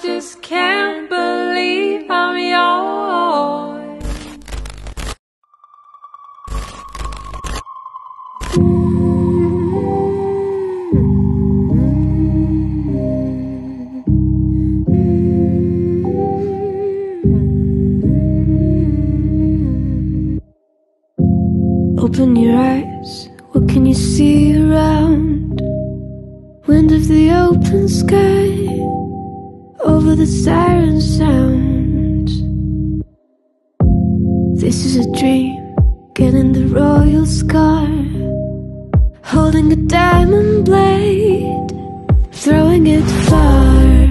just can't believe I'm yours. Open your eyes, what can you see around? Wind of the open sky, over the siren sound. This is a dream, getting the royal scar, holding a diamond blade, throwing it far.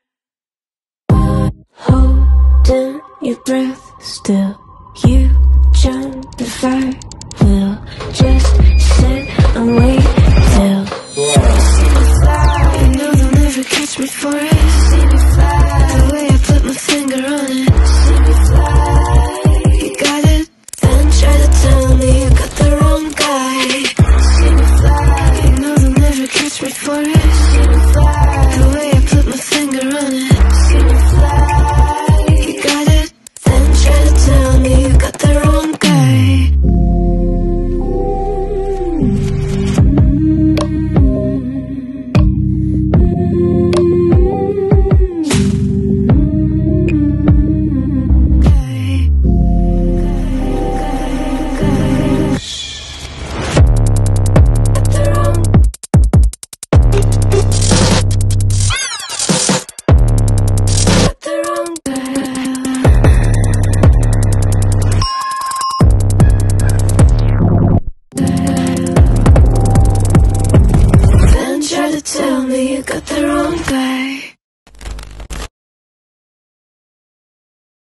Holding your breath still, you jump the fire. We'll just sit and wait till you know they'll never catch me for it. The way I put my finger on it. You got it, then try to tell me you got the wrong guy. You know they'll never catch me for it. The way I put my finger on it. You got it, then try to tell me you got the wrong guy. Tell me you got the wrong guy.